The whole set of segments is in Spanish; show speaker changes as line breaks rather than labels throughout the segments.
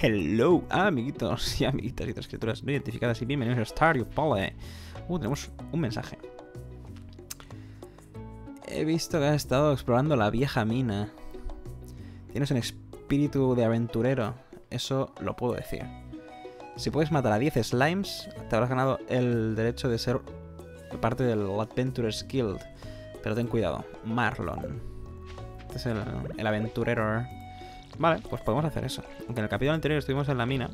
Hello, amiguitos y amiguitas y otras criaturas no identificadas y bienvenidos a Stardew Valley. Tenemos un mensaje. He visto que has estado explorando la vieja mina. Tienes un espíritu de aventurero, eso lo puedo decir. Si puedes matar a 10 slimes, te habrás ganado el derecho de ser parte del Adventurers Guild. Pero ten cuidado, Marlon. Este es el aventurero. Vale, pues podemos hacer eso. Aunque en el capítulo anterior estuvimos en la mina.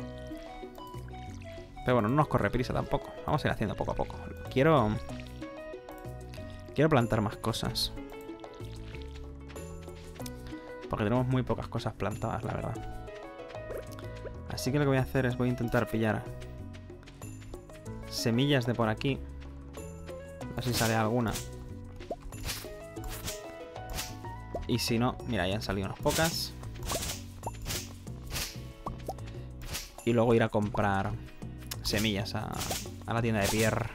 Pero bueno, no nos corre prisa tampoco. Vamos a ir haciendo poco a poco. Quiero plantar más cosas. Porque tenemos muy pocas cosas plantadas, la verdad. Así que lo que voy a hacer es voy a intentar pillar semillas de por aquí. A ver si sale alguna. Y si no, mira, ya han salido unas pocas. Y luego ir a comprar semillas a la tienda de Pierre.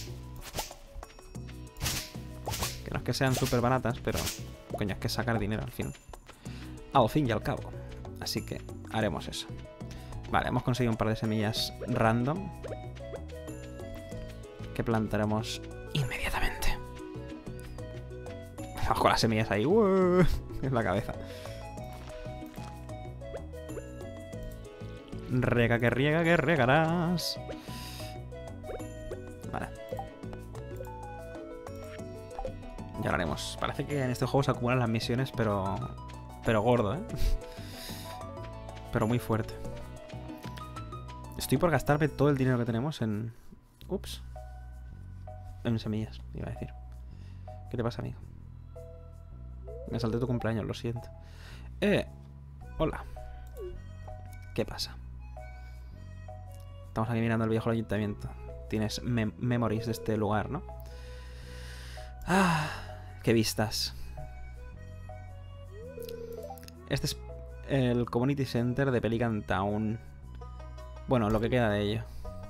Que no es que sean súper baratas, pero coño, es que sacar dinero al fin y al cabo. Así que haremos eso. Vale, hemos conseguido un par de semillas random que plantaremos inmediatamente. Vamos con las semillas ahí en la cabeza. Rega que regarás. Vale. Ya lo haremos. Parece que en este juego se acumulan las misiones, pero gordo, ¿eh? Pero muy fuerte. Estoy por gastarme todo el dinero que tenemos en... Ups. En semillas, iba a decir. ¿Qué te pasa, amigo? Me salté tu cumpleaños, lo siento. Hola. ¿Qué pasa? Estamos aquí mirando el viejo ayuntamiento. Tienes memories de este lugar, ¿no? Ah, qué vistas. Este es el Community Center de Pelican Town. Bueno, lo que queda de ello.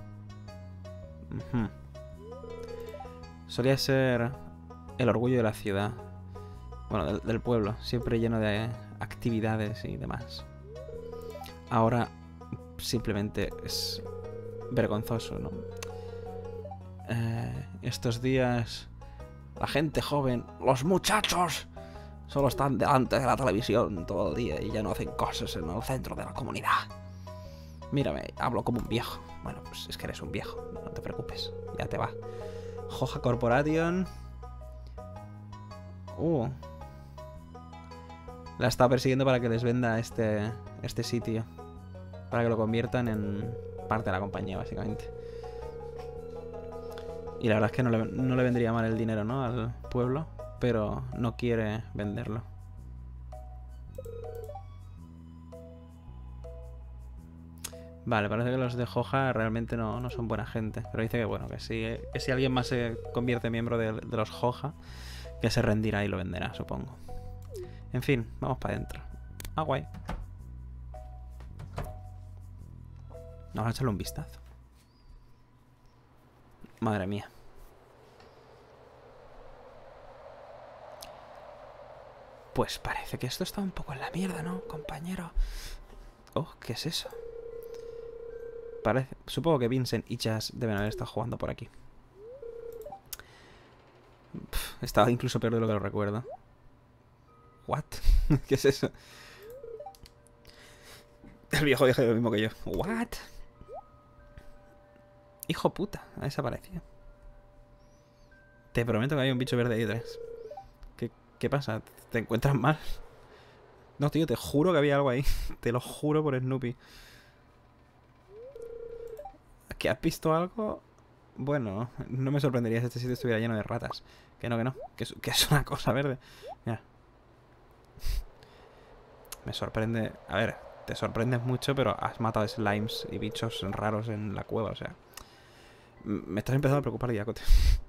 Solía ser el orgullo de la ciudad. Bueno, del pueblo. Siempre lleno de actividades y demás. Ahora simplemente es vergonzoso, ¿no? Estos días la gente joven, los muchachos, solo están delante de la televisión todo el día y ya no hacen cosas en el centro de la comunidad. Mírame, hablo como un viejo. Bueno, pues es que eres un viejo, no te preocupes, ya te va. Joja Corporation. La está persiguiendo para que les venda este sitio. Para que lo conviertan en parte de la compañía, básicamente. Y la verdad es que no le vendría mal el dinero, ¿no? Al pueblo, pero no quiere venderlo. Vale, parece que los de Joja realmente no son buena gente. Pero dice que bueno, que si alguien más se convierte en miembro de los Joja, que se rendirá y lo venderá, supongo. En fin, vamos para adentro. Ah, guay. Vamos a echarle un vistazo. Madre mía. Pues parece que esto está un poco en la mierda, ¿no, compañero? Oh, ¿qué es eso? Supongo que Vincent y Jazz deben haber estado jugando por aquí. Estaba incluso peor de lo que lo recuerdo. ¿What? ¿Qué es eso? El viejo dijo lo mismo que yo. ¿What? Hijo puta, ha desaparecido. Te prometo que hay un bicho verde ahí detrás. ¿Qué pasa? ¿Te encuentras mal? No, tío, te juro que había algo ahí. Te lo juro por Snoopy. ¿Que has visto algo? Bueno, no me sorprendería si este sitio estuviera lleno de ratas. Que no. Que es una cosa verde. Mira. Me sorprende... A ver, te sorprendes mucho, pero has matado slimes y bichos raros en la cueva, o sea... Me estás empezando a preocupar, Diacote.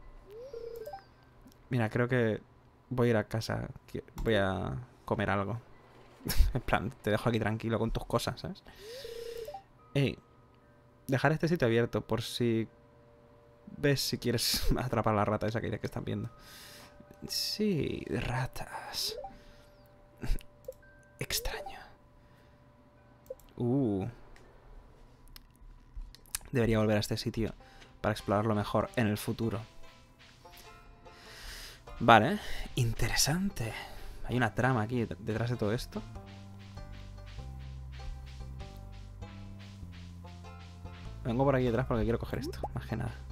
Mira, creo que voy a ir a casa. Voy a comer algo. En plan, te dejo aquí tranquilo con tus cosas, ¿sabes? Ey, dejar este sitio abierto por si... ves si quieres atrapar a la rata esa que están viendo. Sí, ratas. Extraño. Debería volver a este sitio para explorarlo mejor en el futuro. Vale, interesante. Hay una trama aquí detrás de todo esto. Vengo por aquí detrás porque quiero coger esto, más que nada.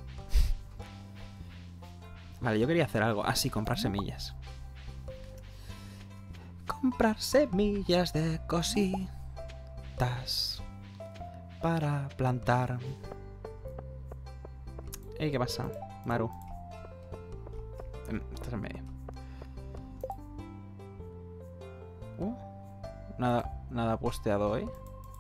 Vale, yo quería hacer algo. Ah, sí, comprar semillas. Comprar semillas de cositas para plantar. Ey, ¿qué pasa, Maru? Estás en medio. Nada posteado hoy.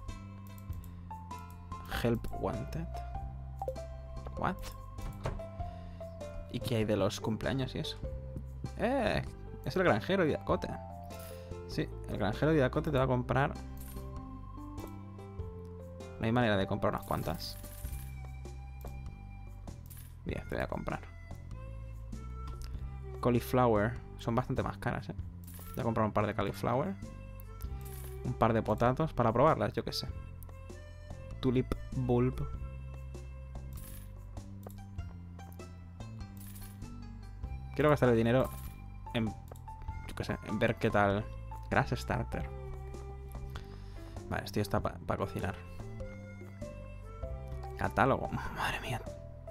Help wanted. What? ¿Y qué hay de los cumpleaños y eso? Es el granjero de Dakota. Sí, el granjero de Dakota te va a comprar. No hay manera de comprar unas cuantas. Bien, te voy a comprar. Cauliflower. Son bastante más caras, ¿eh? Voy a comprar un par de cauliflower. Un par de potatos para probarlas, yo qué sé. Tulip bulb. Quiero gastar el dinero en, yo qué sé, en ver qué tal. Grass starter. Vale, esto ya está para cocinar. Catálogo. Madre mía.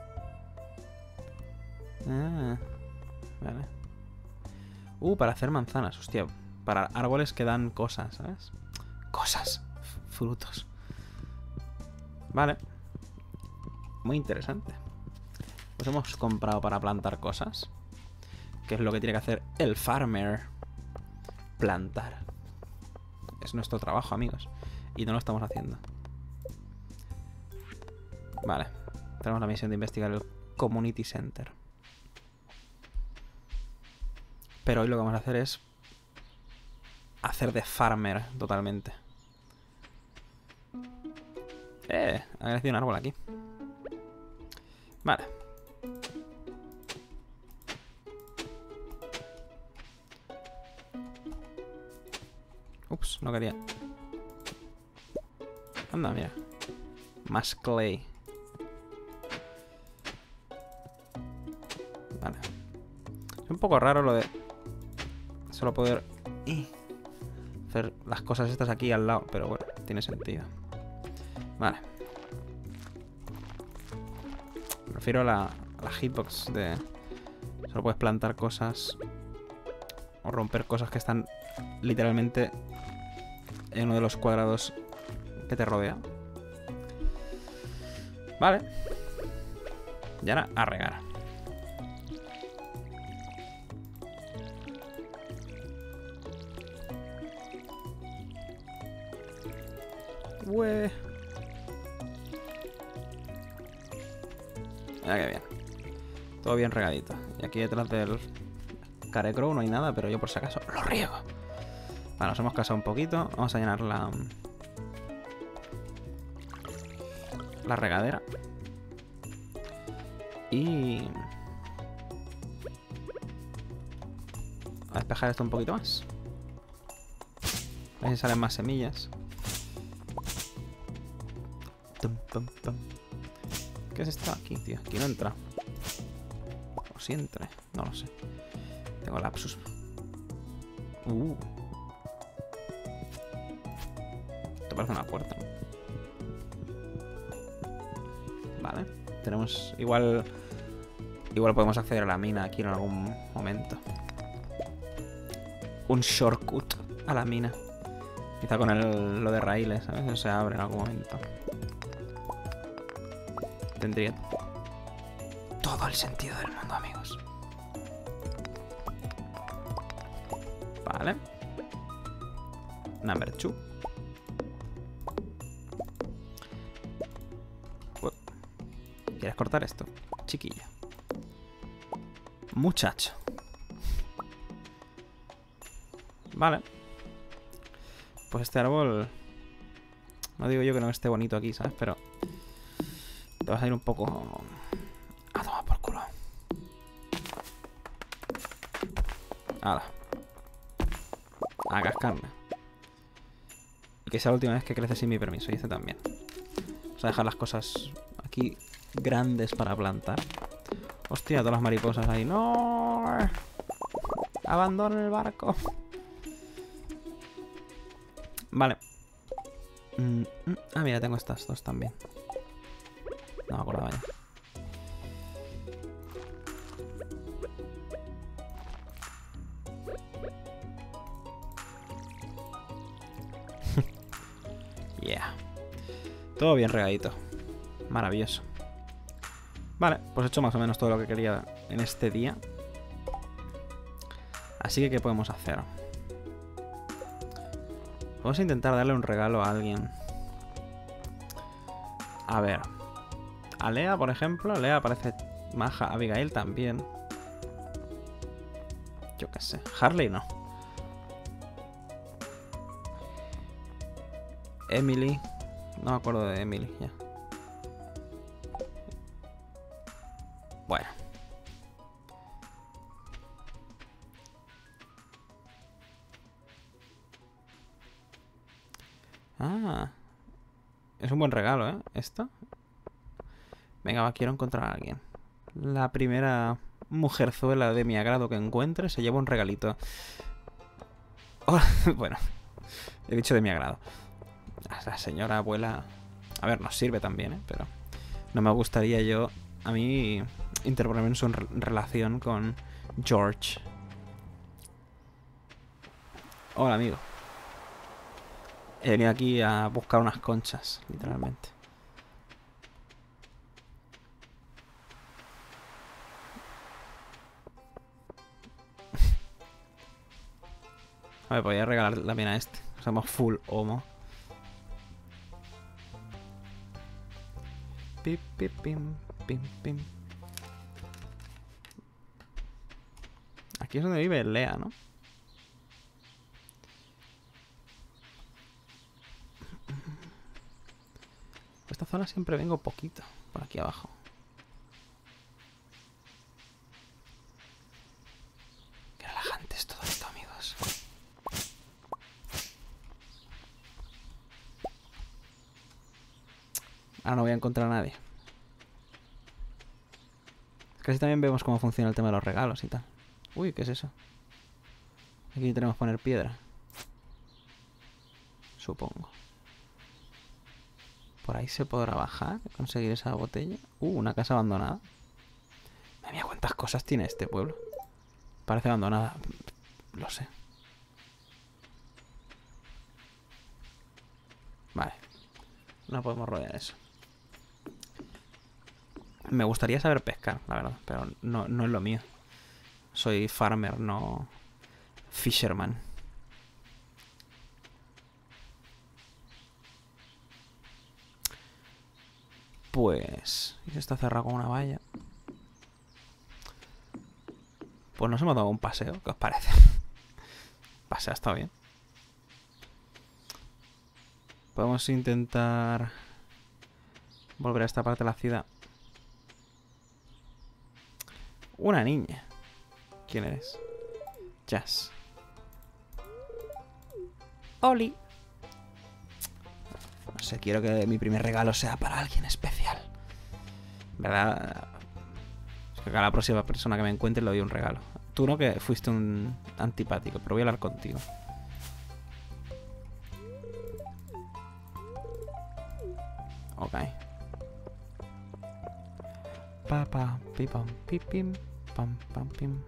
Vale. Para hacer manzanas, hostia. Para árboles que dan cosas, ¿sabes? Cosas. Frutos. Vale. Muy interesante. Pues hemos comprado para plantar cosas. Que es lo que tiene que hacer el farmer. Plantar. Es nuestro trabajo, amigos. Y no lo estamos haciendo. Vale. Tenemos la misión de investigar el Community Center. Pero hoy lo que vamos a hacer es hacer de farmer totalmente. Ha crecido un árbol aquí. Vale. Ups, no quería. Anda, mira. Más clay. Vale. Es un poco raro lo de solo poder hacer las cosas estas aquí al lado, pero bueno, tiene sentido. Vale. Me refiero a la hitbox de solo puedes plantar cosas o romper cosas que están literalmente en uno de los cuadrados que te rodea. Vale. Y ahora a regar. Mira qué bien. Todo bien regadito. Y aquí detrás del Carecrow no hay nada, pero yo por si acaso lo riego. Vale, nos hemos casado un poquito. Vamos a llenar la regadera. Y a despejar esto un poquito más. A ver si salen más semillas. ¿Qué es esto aquí, tío? Aquí no entra. O si entre. No lo sé. Tengo lapsus. Esto parece una puerta. Vale. Tenemos... Igual podemos acceder a la mina aquí en algún momento. Un shortcut a la mina. Quizá con lo de raíles, ¿sabes? Eso se abre en algún momento. Tendría todo el sentido del mundo, amigos. Vale. Number 2. ¿Quieres cortar esto? Chiquilla. Muchacho. Vale. Pues este árbol... No digo yo que no esté bonito aquí, ¿sabes? Pero... Te vas a ir un poco... A tomar por culo. Hala. A cascarme. Y que sea la última vez que crece sin mi permiso. Y este también. Vamos a dejar las cosas aquí grandes para plantar. Hostia, todas las mariposas ahí. ¡No! Abandonen el barco. Vale. Ah, mira, tengo estas dos también. No me acordaba ya. Yeah. Todo bien regadito. Maravilloso. Vale, pues he hecho más o menos todo lo que quería en este día. Así que, ¿qué podemos hacer? Vamos a intentar darle un regalo a alguien. A ver. A Lea, por ejemplo. Lea parece maja. Abigail también. Yo qué sé. Harley no. Emily. No me acuerdo de Emily ya. Bueno. Ah. Es un buen regalo, ¿eh? Esto. Venga, va, quiero encontrar a alguien. La primera mujerzuela de mi agrado que encuentre se lleva un regalito. Oh, bueno, he dicho de mi agrado. La señora abuela... A ver, nos sirve también, ¿eh? Pero no me gustaría yo... A mí interponerme en su relación con George. Hola, amigo. He venido aquí a buscar unas conchas, literalmente. A ver, podría regalar también a este. Somos full homo. Pip, pip, pim, pim, pim. Aquí es donde vive Lea, ¿no? Por esta zona siempre vengo poquito. Por aquí abajo. Qué relajante es todo esto, amigos. Ahora no voy a encontrar a nadie. Casi también vemos cómo funciona el tema de los regalos y tal. Uy, ¿qué es eso? Aquí tenemos que poner piedra. Supongo. Por ahí se podrá bajar, conseguir esa botella. Una casa abandonada. Madre mía, cuántas cosas tiene este pueblo. Parece abandonada. Lo sé. Vale. No podemos rodear eso. Me gustaría saber pescar, la verdad. Pero no es lo mío. Soy farmer, no fisherman. Pues... ¿y si está cerrado con una valla? Pues nos hemos dado un paseo, ¿qué os parece? Paseo está bien. Podemos intentar volver a esta parte de la ciudad. Una niña. ¿Quién eres? Jazz. Oli. No sé, quiero que mi primer regalo sea para alguien especial. ¿Verdad? Es que a la próxima persona que me encuentre le doy un regalo. Tú no, que fuiste un antipático, pero voy a hablar contigo. Ok. Pa pa pi pam pi pim pam pam pim.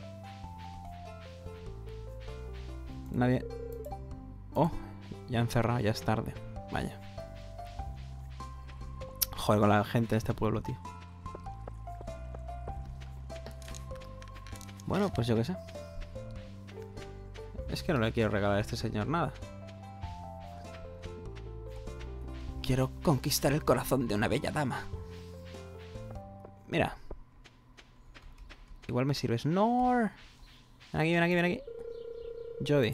Nadie. Oh, ya encerrado, ya es tarde. Vaya. Joder con la gente de este pueblo, tío. Bueno, pues yo qué sé. Es que no le quiero regalar a este señor nada. Quiero conquistar el corazón de una bella dama. Mira. Igual me sirves. ¡No! Ven aquí, ven aquí, ven aquí. Jodie.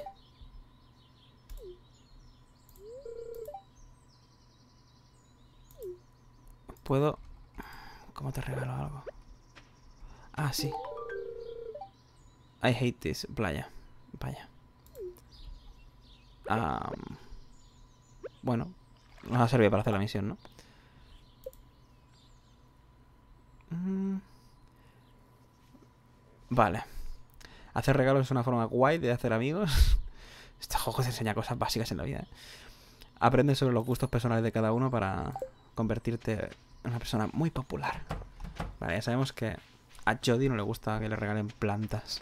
Puedo... ¿Cómo te regalo algo? Ah, sí. I hate this. Playa. Vaya. bueno, nos ha servido para hacer la misión, ¿no? Vale. Hacer regalos es una forma guay de hacer amigos. Este juego te enseña cosas básicas en la vida, ¿eh? Aprende sobre los gustos personales de cada uno para convertirte en una persona muy popular. Vale, ya sabemos que a Jodie no le gusta que le regalen plantas.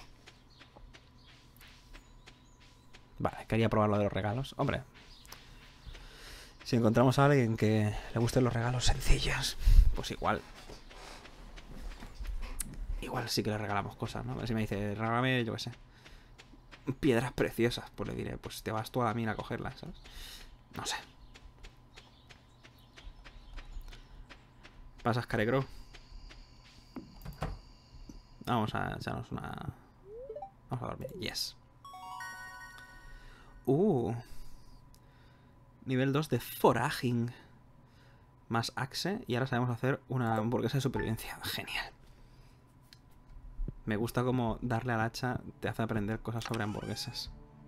Vale, quería probar lo de los regalos. Hombre, si encontramos a alguien que le gusten los regalos sencillos, pues igual sí que le regalamos cosas, ¿no? Si me dice, regálame, yo qué sé, piedras preciosas, pues le diré, pues te vas tú a la mina a cogerlas, ¿sabes? No sé. ¿Pasas, Carecrow? Vamos a echarnos una... Vamos a dormir. Yes. Nivel 2 de foraging. Más axe. Y ahora sabemos hacer una hamburguesa de supervivencia. Genial. Me gusta como darle al hacha te hace aprender cosas sobre hamburguesas.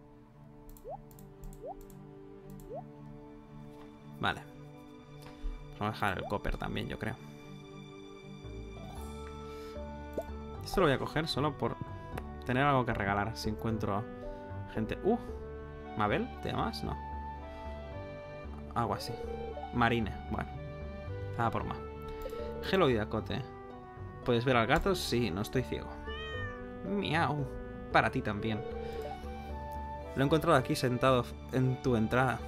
Vale. Vamos a dejar el copper también, yo creo. Esto lo voy a coger solo por tener algo que regalar. Si encuentro gente... ¿Mabel? ¿Te llamas? No. Algo así. Marine. Bueno. Nada por más. Hello, Dakota. ¿Puedes ver al gato? Sí, no estoy ciego. Miau. Para ti también. Lo he encontrado aquí sentado en tu entrada.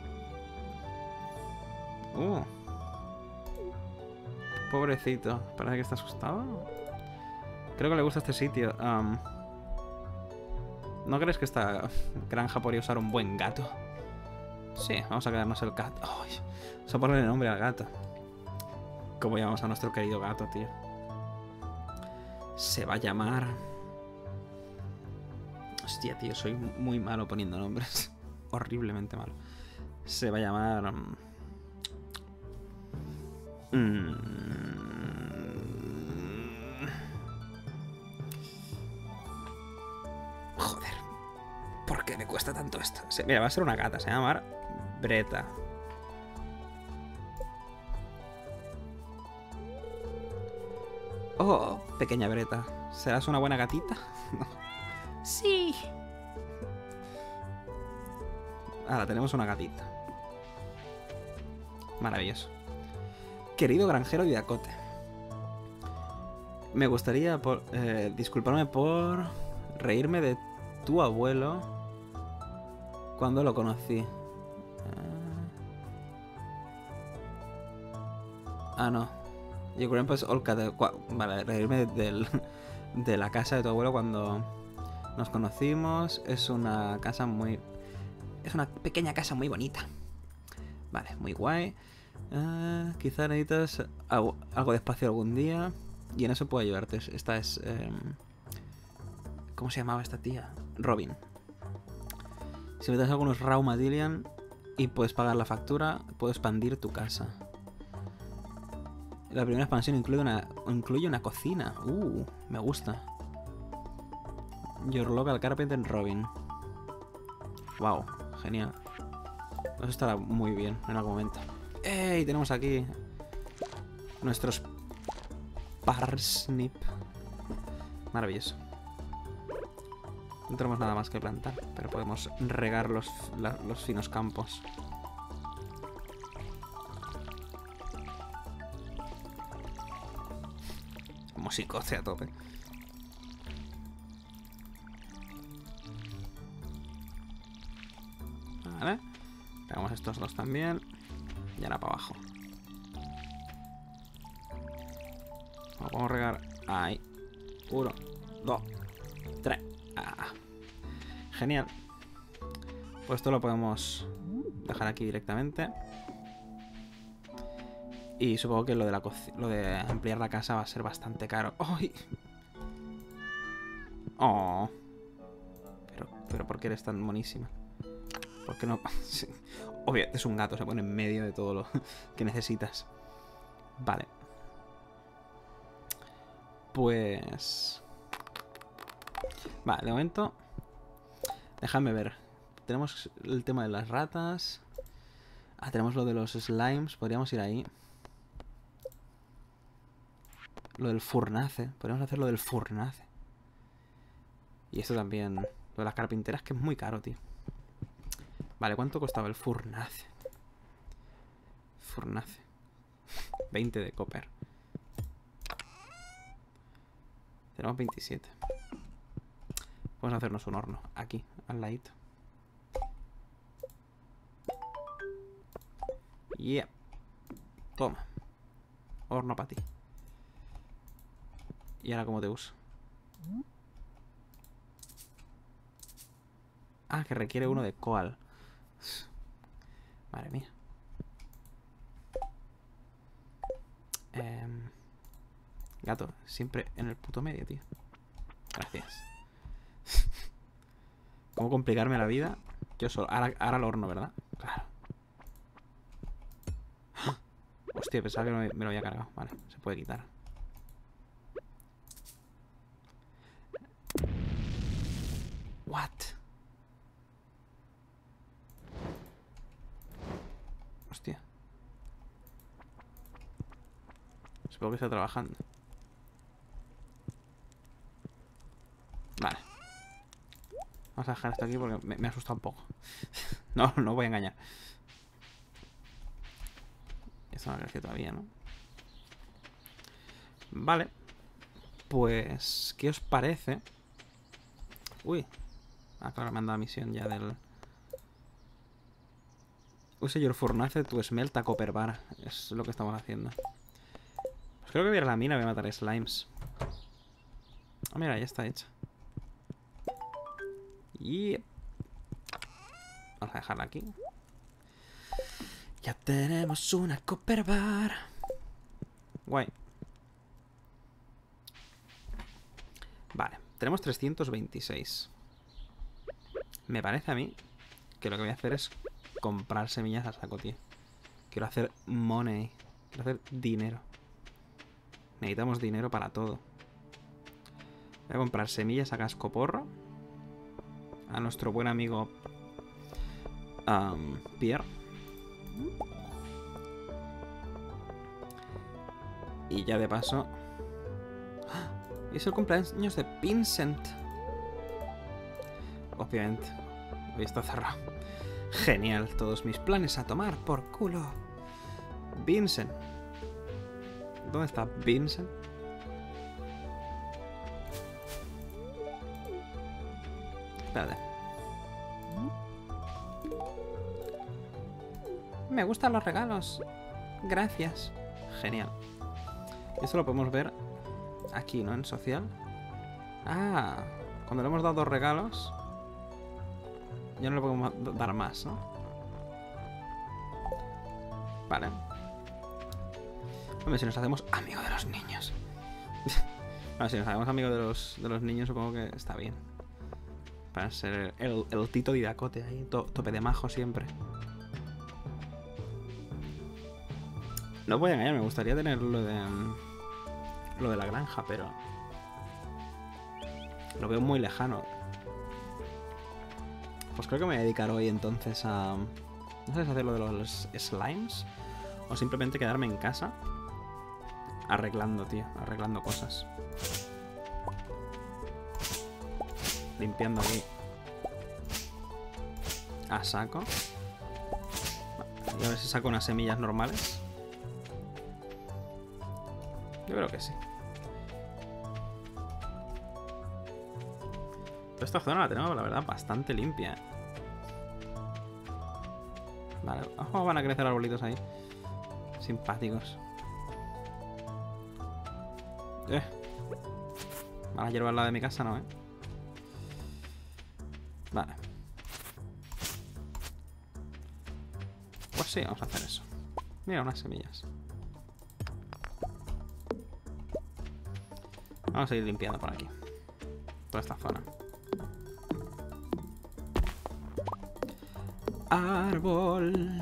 Pobrecito. Parece que está asustado. Creo que le gusta este sitio. ¿No crees que esta granja podría usar un buen gato? Sí, vamos a quedarnos el gato. Vamos a ponerle nombre al gato. ¿Cómo llamamos a nuestro querido gato, tío? Se va a llamar... Hostia, tío, soy muy malo poniendo nombres. Horriblemente malo. Se va a llamar... Joder. ¿Por qué me cuesta tanto esto? Mira, va a ser una gata. Se va a llamar Breta. Oh, pequeña Breta. ¿Serás una buena gatita? Sí. Ahora tenemos una gatita. Maravilloso. Querido granjero y Dakota. Me gustaría disculparme por reírme de tu abuelo cuando lo conocí. No. Your grandpa's old cat. Vale, reírme de la casa de tu abuelo cuando nos conocimos. Es una casa muy... Es una pequeña casa muy bonita. Vale, muy guay. Quizá necesitas algo de espacio algún día. Y en eso puedo ayudarte. Esta es... ¿cómo se llamaba esta tía? Robin. Si me das algunos Raw Madillion y puedes pagar la factura, puedo expandir tu casa. La primera expansión incluye una cocina. Me gusta. Your local carpenter Robin. Wow, genial. Eso estará muy bien en algún momento. ¡Ey! Tenemos aquí nuestros parsnip. Maravilloso. No tenemos nada más que plantar, pero podemos regar los finos campos. Musicote a tope. Vale. Pegamos estos dos también. Y ahora para abajo. Lo podemos regar ahí. 1, 2, 3. Genial. Pues esto lo podemos dejar aquí directamente. Y supongo que lo de ampliar la casa va a ser bastante caro. ¡Ay! ¡Oh! Pero ¿por qué eres tan monísima? ¿Por qué no? Obviamente es un gato, se pone en medio de todo lo que necesitas. Vale. Pues... Vale, de momento... Déjame ver. Tenemos el tema de las ratas. Ah, tenemos lo de los slimes. Podríamos ir ahí. Lo del furnace. Podríamos hacer lo del furnace. Y esto también. Lo de las carpinteras, que es muy caro, tío. Vale, ¿cuánto costaba el furnace? Furnace. 20 de copper. Tenemos 27. Vamos a hacernos un horno. Aquí, al ladito. Yeah. Toma. Horno para ti. ¿Y ahora cómo te uso? Ah, que requiere uno de coal. Madre mía. Gato, siempre en el puto medio, tío. Gracias. ¿Cómo complicarme la vida? Yo solo. Ahora el horno, ¿verdad? Claro. Hostia, pensaba que me lo había cargado. Vale, se puede quitar. What? Hostia. Supongo que está trabajando. Vale. Vamos a dejar esto aquí porque me asusta un poco. No voy a engañar. Esto no crece todavía, ¿no? Vale. Pues, ¿qué os parece? Uy. Ah, claro, me han dado misión ya del... Use your furnace to smelt a copper bar. Es lo que estamos haciendo. Pues creo que voy a ir a la mina y voy a matar slimes. Ah, mira, ya está hecha. Y... Vamos a dejarla aquí. Ya tenemos una copper bar. Guay. Vale, tenemos 326. Me parece a mí que lo que voy a hacer es comprar semillas a saco, tío. Quiero hacer money. Quiero hacer dinero. Necesitamos dinero para todo. Voy a comprar semillas a cascoporro. A nuestro buen amigo Pierre. Y ya de paso... ¡Ah! Es el cumpleaños de Vincent. Obviamente. Hoy está cerrado. Genial. Todos mis planes a tomar por culo. Vincent. ¿Dónde está Vincent? Espérate. Me gustan los regalos. Gracias. Genial. Esto lo podemos ver aquí, ¿no? En social. Ah, cuando le hemos dado 2 regalos, ya no le podemos dar más, ¿no? Vale. Hombre, si nos hacemos amigos de los niños. Bueno, si nos hacemos amigos de los niños, supongo que está bien. Para ser el Tito Didacote ahí, tope de majo siempre. No voy a engañar, me gustaría tener lo de la granja, pero lo veo muy lejano. Pues creo que me voy a dedicar hoy entonces a... No sé si hacer lo de los slimes o simplemente quedarme en casa arreglando, tío, arreglando cosas. Limpiando aquí a saco. Y a ver si saco unas semillas normales. Yo creo que sí. Toda esta zona la tenemos, la verdad, bastante limpia. Vale, oh, van a crecer arbolitos ahí. Simpáticos. Mala hierba al lado de mi casa, ¿no, Vale. Pues sí, vamos a hacer eso. Mira, unas semillas. Vamos a ir limpiando por aquí. Toda esta zona. Árbol.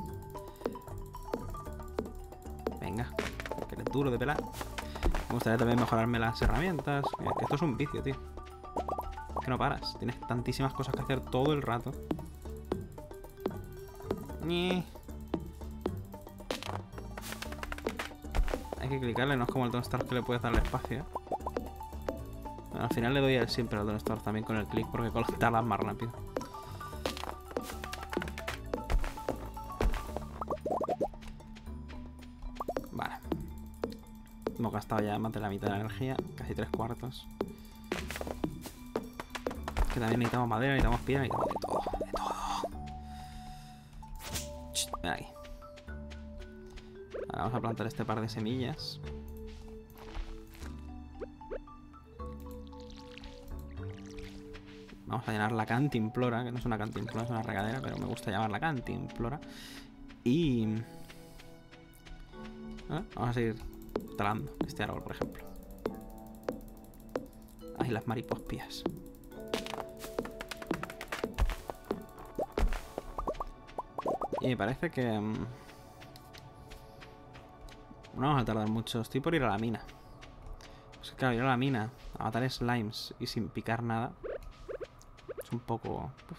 Venga, que es duro de pelar. Me gustaría también mejorarme las herramientas. Mira, que esto es un vicio, tío. Que no paras. Tienes tantísimas cosas que hacer todo el rato. Hay que clicarle, no es como el Don't Starve que le puedes darle espacio. Bueno, al final le doy siempre al Don't Starve también con el clic porque tardas más rápido. Vale. Hemos gastado ya más de la mitad de la energía, casi 3/4. Que también necesitamos madera, necesitamos piedra, necesitamos de todo. De todo. Ven aquí. Ahora vamos a plantar este par de semillas. Vamos a llenar la cantimplora, que no es una cantimplora, es una regadera, pero me gusta llamarla cantimplora. Y... vamos a seguir talando este árbol, por ejemplo. Ay, las maripospías. Y me parece que... no vamos a tardar mucho. Estoy por ir a la mina. Pues claro, ir a la mina a matar slimes y sin picar nada es un poco... Uf.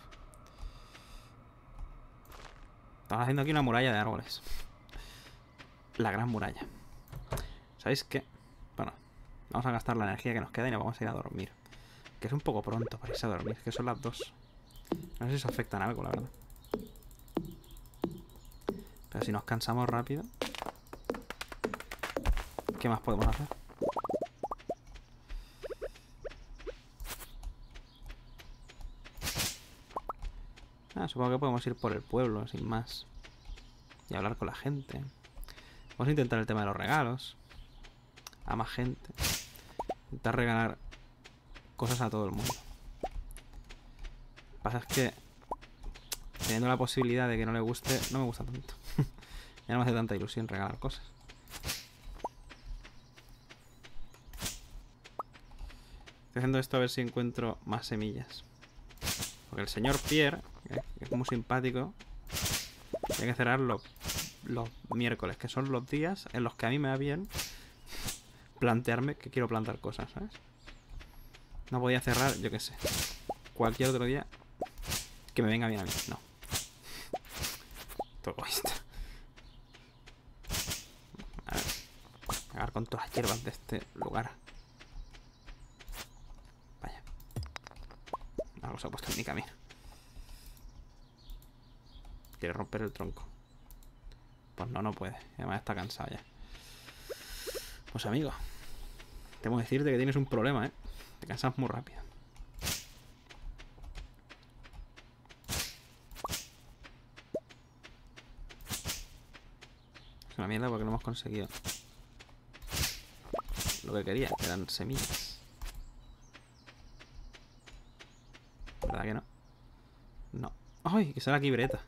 Estamos haciendo aquí una muralla de árboles. La gran muralla. ¿Sabéis qué? Bueno, vamos a gastar la energía que nos queda y nos vamos a ir a dormir. Que es un poco pronto para irse a dormir, que son las 2. No sé si eso afecta en algo, la verdad. Pero si nos cansamos rápido, ¿qué más podemos hacer? Supongo que podemos ir por el pueblo, sin más. Y hablar con la gente. Vamos a intentar el tema de los regalos. A más gente. Intentar regalar cosas a todo el mundo. Lo que pasa es que teniendo la posibilidad de que no le guste, no me gusta tanto. Ya no me hace tanta ilusión regalar cosas. Estoy haciendo esto a ver si encuentro más semillas. Porque el señor Pierre, que es muy simpático, tiene que cerrar los miércoles, que son los días en los que a mí me va bien plantearme que quiero plantar cosas, ¿sabes? No podía cerrar, yo qué sé, cualquier otro día que me venga bien a mí. No. Todo egoísta. A ver. Acabar con todas las hierbas de este lugar. Vaya. Algo se ha puesto en mi camino. Quiere romper el tronco. Pues no, no puede. Además está cansado ya. Pues amigo, tengo que decirte que tienes un problema, ¿eh? Te cansas muy rápido. Es una mierda porque no hemos conseguido lo que quería, que eran semillas. ¿Verdad que no? No. ¡Ay! Que sale aquí Breta.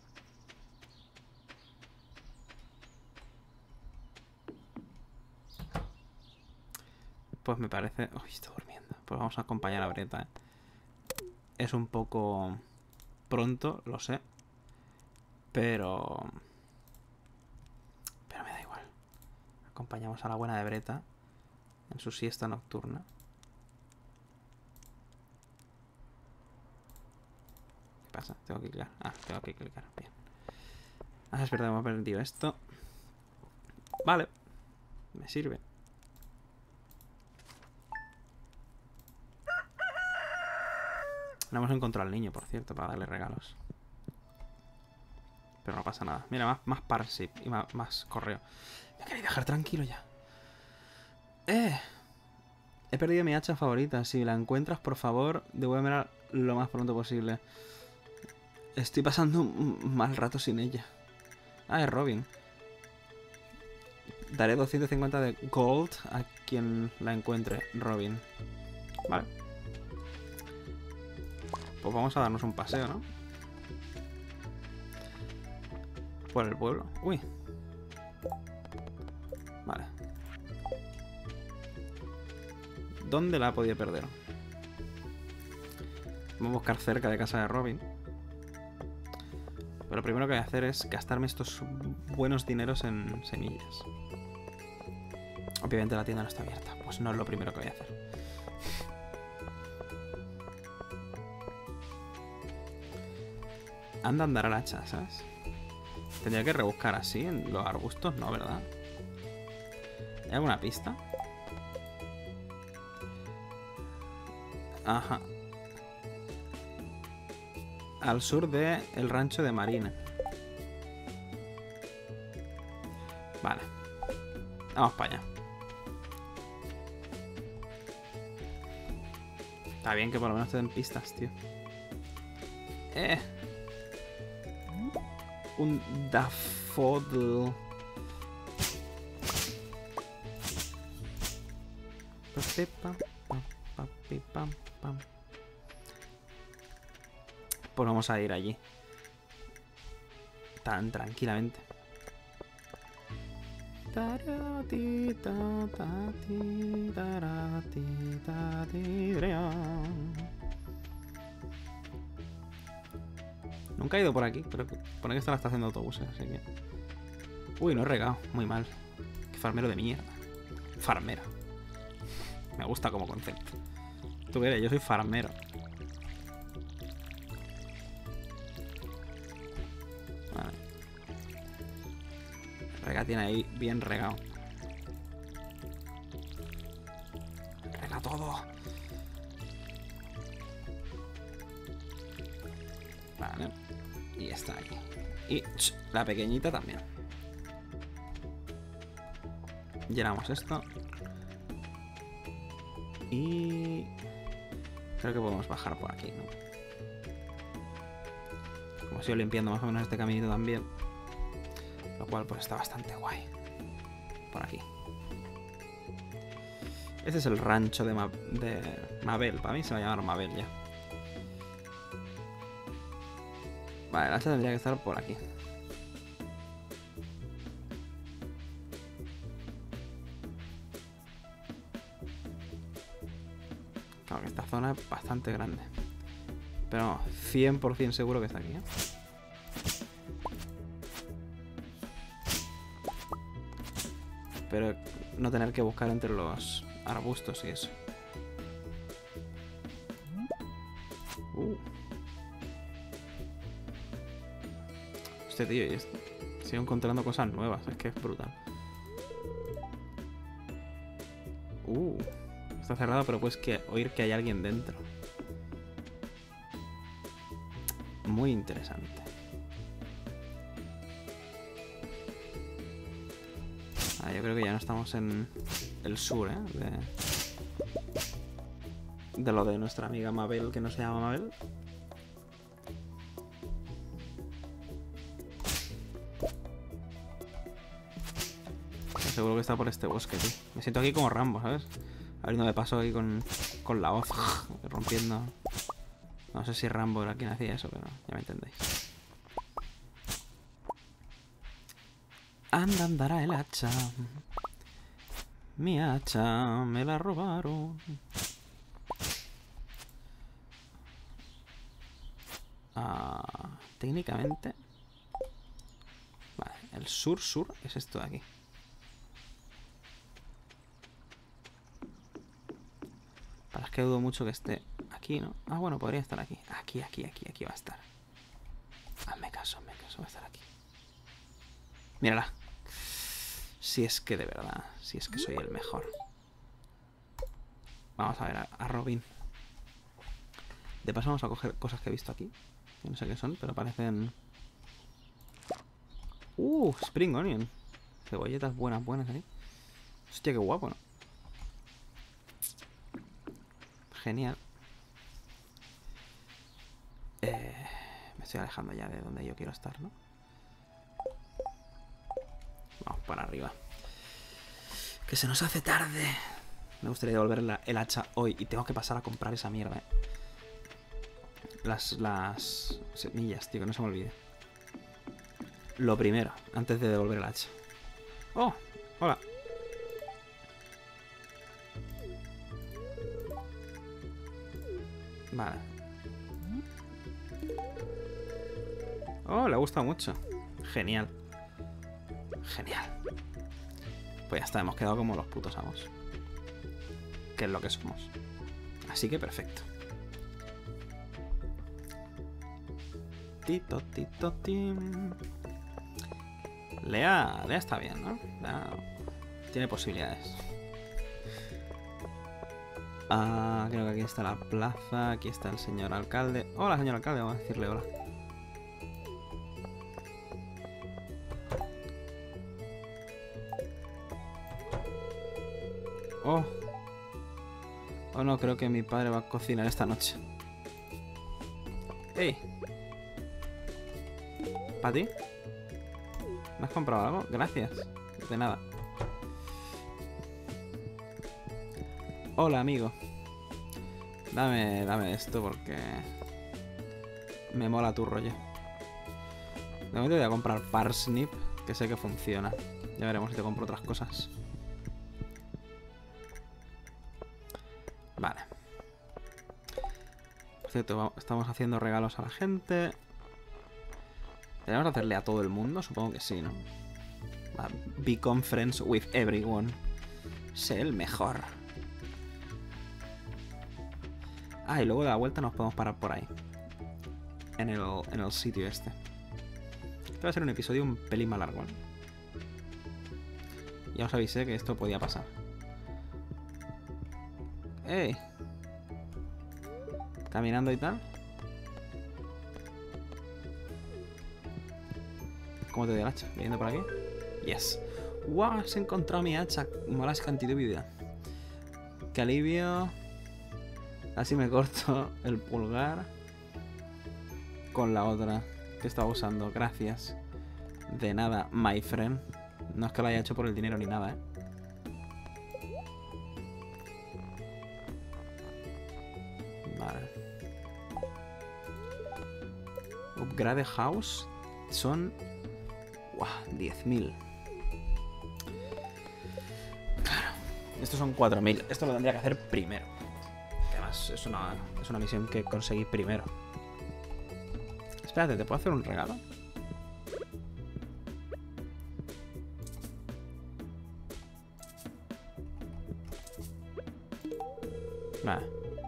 Pues me parece... Uy, estoy durmiendo. Pues vamos a acompañar a Breta, ¿eh? Es un poco pronto, lo sé. Pero me da igual. Acompañamos a la buena de Breta en su siesta nocturna. ¿Qué pasa? Tengo que clicar. Ah, tengo que clicar. Bien. Ah, es verdad, hemos perdido esto. Vale. Me sirve. No hemos encontrado al niño, por cierto, para darle regalos. Pero no pasa nada. Mira, más parsip y más correo. Me queréis dejar tranquilo ya. He perdido mi hacha favorita. Si la encuentras, por favor, devuélvemela lo más pronto posible. Estoy pasando un mal rato sin ella. Ah, es Robin. Daré 250 de gold a quien la encuentre, Robin. Vale. Pues vamos a darnos un paseo, ¿no? Por el pueblo. Uy. Vale. ¿Dónde la ha podido perder? Vamos a buscar cerca de casa de Robin. Pero lo primero que voy a hacer es gastarme estos buenos dineros en semillas. Obviamente la tienda no está abierta. Pues no es lo primero que voy a hacer. Anda a andar al hacha, ¿sabes? Tendría que rebuscar así en los arbustos, ¿no? ¿Verdad? ¿Hay alguna pista? Ajá. Al sur de el rancho de Marina. Vale. Vamos para allá. Está bien que por lo menos te den pistas, tío. Un daffodil. Pues vamos a ir allí. Tan tranquilamente. Nunca he ido por aquí, pero pone que está la estación de autobuses, así que... Uy, no he regado, muy mal. Qué farmero de mierda. Farmero. Me gusta como concepto. ¿Tú qué eres? Yo soy farmero. Vale. Rega tiene ahí bien regado. Rega todo. Vale. Y está aquí. Y la pequeñita también. Llenamos esto. Y... creo que podemos bajar por aquí, ¿no? Como sigo limpiando más o menos este caminito también. Lo cual pues está bastante guay. Por aquí. Este es el rancho de Mabel. Para mí se va a llamar Mabel ya. Vale, el hacha tendría que estar por aquí. Claro que esta zona es bastante grande. Pero no, 100% seguro que está aquí, ¿eh? Pero no tener que buscar entre los arbustos y eso. Hostia, tío, sigo encontrando cosas nuevas. Es que es brutal. Está cerrado, pero puedes oír que hay alguien dentro. Muy interesante. Yo creo que ya no estamos en el sur, ¿eh? De lo de nuestra amiga Mabel, que no se llama Mabel. Seguro que está por este bosque, tío. Me siento aquí como Rambo, ¿sabes? Abriéndome paso aquí con la hoz, rompiendo. No sé si Rambo era quien hacía eso, pero ya me entendéis. Andará el hacha. Mi hacha me la robaron. Técnicamente. Vale, el sur es esto de aquí. Para es que dudo mucho que esté aquí, ¿no? Ah, bueno, podría estar aquí. Aquí va a estar. Hazme caso, va a estar aquí. Mírala. Si es que de verdad, si es que soy el mejor. Vamos a ver a Robin. De paso vamos a coger cosas que he visto aquí. Que no sé qué son, pero parecen... Spring Onion. Cebolletas buenas ahí. Hostia, qué guapo, ¿no? Genial. Me estoy alejando ya de donde yo quiero estar, ¿no? Vamos para arriba. Que se nos hace tarde. Me gustaría devolver el hacha hoy. Y tengo que pasar a comprar esa mierda, Las semillas, tío, que no se me olvide. Lo primero, antes de devolver el hacha. ¡Oh! ¡Hola! Vale. Oh, le ha gustado mucho. Genial. Genial. Pues ya está, hemos quedado como los putos amos. Que es lo que somos. Así que perfecto. Tito, tim. Lea está bien, ¿no? Tiene posibilidades. Ah, creo que aquí está la plaza. Aquí está el señor alcalde. Hola, señor alcalde. Vamos a decirle hola. Oh. Oh, no, creo que mi padre va a cocinar esta noche. ¡Ey! ¿Para ti? ¿Me has comprado algo? Gracias. De nada. Hola, amigo. Dame esto porque me mola tu rollo. De momento voy a comprar parsnip, que sé que funciona. Ya veremos si te compro otras cosas. Vale. Por cierto, estamos haciendo regalos a la gente. ¿Tenemos que hacerle a todo el mundo? Supongo que sí, ¿no? Become friends with everyone. Sé el mejor. Ah, y luego de la vuelta nos podemos parar por ahí. En el sitio este. Este va a ser un episodio un pelín más largo, ¿eh? Ya os avisé que esto podía pasar. ¡Ey! Caminando y tal. ¿Cómo te doy el hacha? ¿Viniendo por aquí? Yes. ¡Wow! Has encontrado mi hacha. Molas cantidad de vida. Qué alivio. Así me corto el pulgar con la otra que estaba usando. Gracias. De nada, my friend. No es que lo haya hecho por el dinero ni nada, ¿eh? Vale. Upgrade house son... ¡Wow! 10.000. Claro. Estos son 4.000. Esto lo tendría que hacer primero. Además, es una misión que conseguí primero. Espérate, ¿te puedo hacer un regalo? Vale.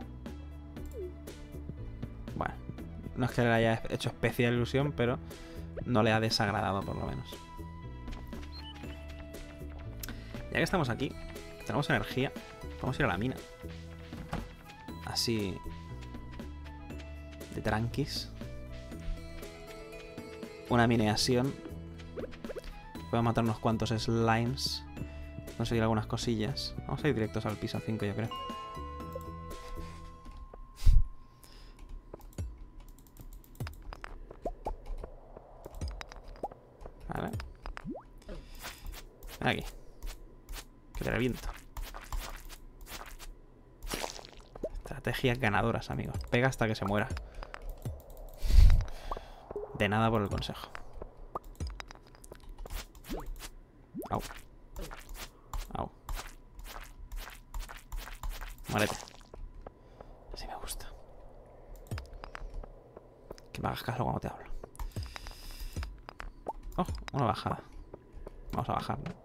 Bueno, no es que le haya hecho especial ilusión, pero no le ha desagradado por lo menos. Ya que estamos aquí, tenemos energía. Vamos a ir a la mina. Así de tranquis. Una mineación. Voy a matar unos cuantos slimes. Conseguir algunas cosillas. Vamos a ir directos al piso 5, yo creo. Vale. Ven aquí. Que te reviento. Estrategias ganadoras, amigos. Pega hasta que se muera. De nada por el consejo. Au. Au. Muérete. Así me gusta. Que me hagas caso cuando te hablo. Oh, una bajada. Vamos a bajar, ¿no?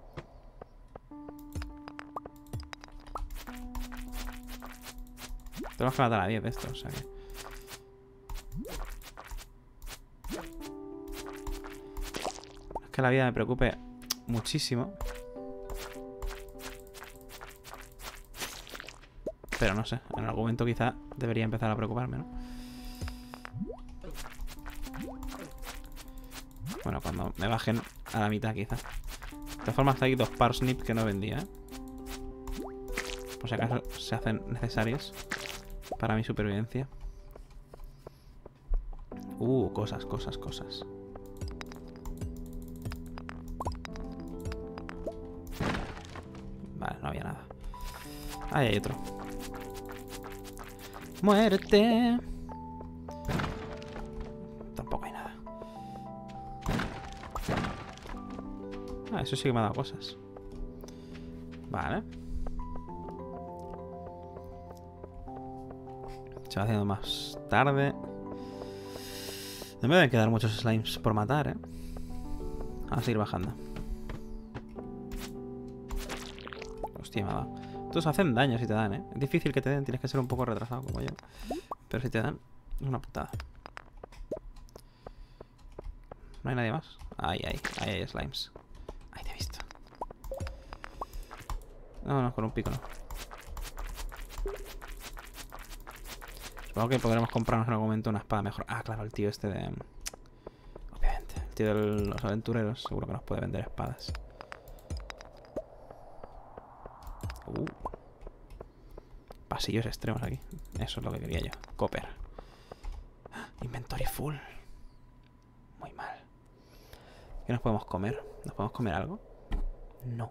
Tenemos que matar a 10 de estos, o sea que... Es que la vida me preocupe muchísimo. Pero no sé, en algún momento quizá debería empezar a preocuparme, ¿no? Bueno, cuando me bajen a la mitad quizá. De todas formas hay 2 parsnips que no vendía, ¿eh? Por si acaso se hacen necesarios para mi supervivencia. Cosas. Vale, no había nada. Ahí hay otro. ¡Muérete! Tampoco hay nada. Ah, eso sí que me ha dado cosas. Vale. Se va haciendo más tarde. No me deben quedar muchos slimes por matar, ¿eh? Vamos a seguir bajando. Hostia, me ha dado. Estos hacen daño si te dan, ¿eh? Es difícil que te den, tienes que ser un poco retrasado como yo. Pero si te dan, es una putada. ¿No hay nadie más? Ahí hay slimes. Ahí te he visto. No, no, con un pico no. Supongo que podremos comprarnos en algún momento una espada mejor. Ah, claro, el tío este de... Obviamente, el tío de los aventureros seguro que nos puede vender espadas. Pasillos extremos aquí. Eso es lo que quería yo. Copper. Inventory full. Muy mal. ¿Qué nos podemos comer? ¿Nos podemos comer algo? No.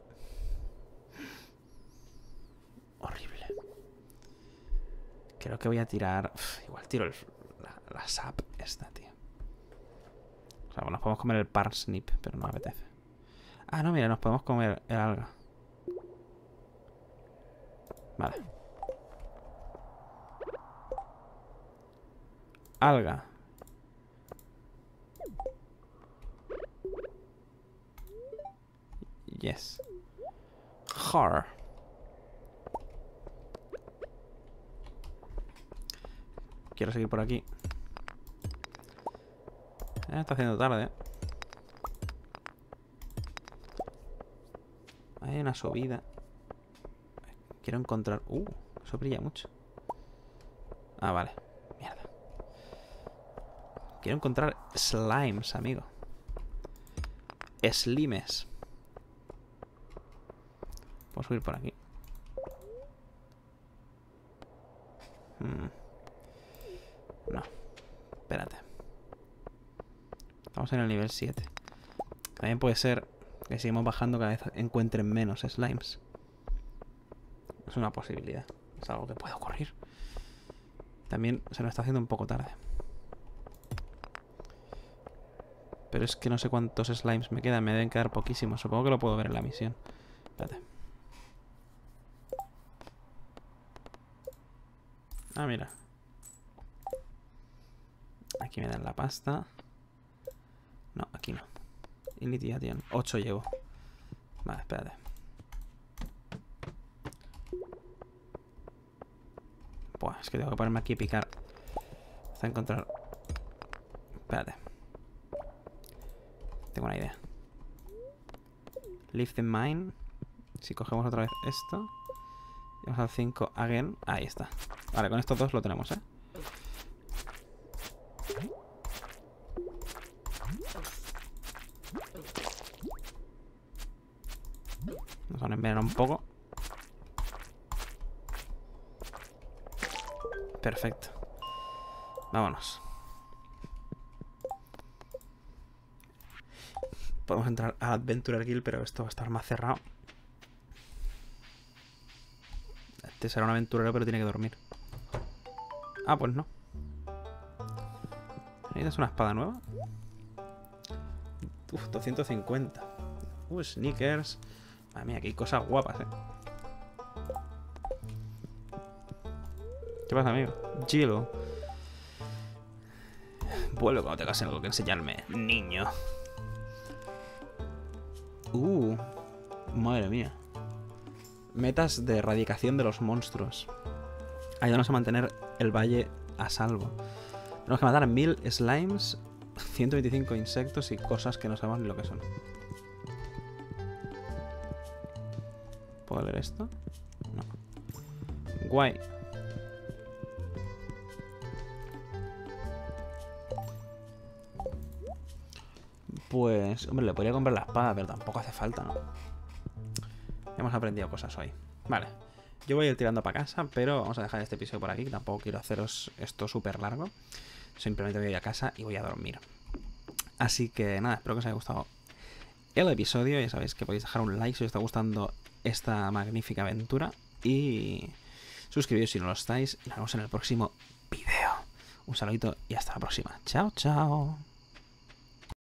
Horrible. Creo que voy a tirar... igual tiro la sap esta, tío. O sea, nos podemos comer el parsnip, pero no me apetece. Ah, no, mira, nos podemos comer el alga. Vale. Alga. Yes. Har. Quiero seguir por aquí. Está haciendo tarde. Hay una subida. Quiero encontrar... eso brilla mucho. Ah, vale. Mierda. Quiero encontrar slimes, amigo. Slimes. Puedo subir por aquí. No. Espérate. Estamos en el nivel 7. También puede ser que si seguimos bajando cada vez encuentren menos slimes. Es una posibilidad. Es algo que puede ocurrir. También se nos está haciendo un poco tarde. Pero es que no sé cuántos slimes me quedan. Me deben quedar poquísimos. Supongo que lo puedo ver en la misión. Espérate. Ah, mira. Aquí me dan la pasta. No, aquí no. Initiation. 8 llevo. Vale, espérate. Buah, es que tengo que ponerme aquí y picar. Hasta encontrar... Espérate. Tengo una idea. Leave the mine. Si cogemos otra vez esto. Y vamos al 5 again. Ahí está. Vale, con estos dos lo tenemos, ¿eh? Nos van a envenenar un poco. Perfecto. Vámonos. Podemos entrar a Adventurer Guild, pero esto va a estar más cerrado. Este será un aventurero, pero tiene que dormir. Ah, pues no. ¿Necesitas una espada nueva? Uf, 250. Sneakers. Madre mía, aquí hay cosas guapas, ¿eh? ¿Qué pasa, amigo? Gilo. Vuelve cuando tengas algo que enseñarme, niño. Madre mía. Metas de erradicación de los monstruos. Ayúdanos a mantener el valle a salvo. Tenemos que matar 1000 slimes, 125 insectos y cosas que no sabemos ni lo que son. ¿Puedo leer esto? No. Guay. Pues, hombre, le podría comprar la espada, pero tampoco hace falta, ¿no? Hemos aprendido cosas hoy. Vale. Yo voy a ir tirando para casa, pero vamos a dejar este episodio por aquí. Tampoco quiero haceros esto súper largo. Simplemente voy a ir a casa y voy a dormir. Así que nada, espero que os haya gustado el episodio. Ya sabéis que podéis dejar un like si os está gustando esta magnífica aventura. Y suscribiros si no lo estáis. Y nos vemos en el próximo video. Un saludito y hasta la próxima. Chao, chao.